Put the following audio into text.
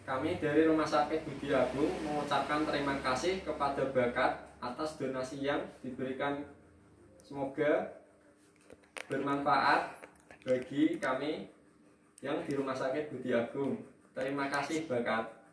Kami dari Rumah Sakit Budi Agung mengucapkan terima kasih kepada Bakat atas donasi yang diberikan. Semoga bermanfaat bagi kami yang di Rumah Sakit Budi Agung. Terima kasih Bakat.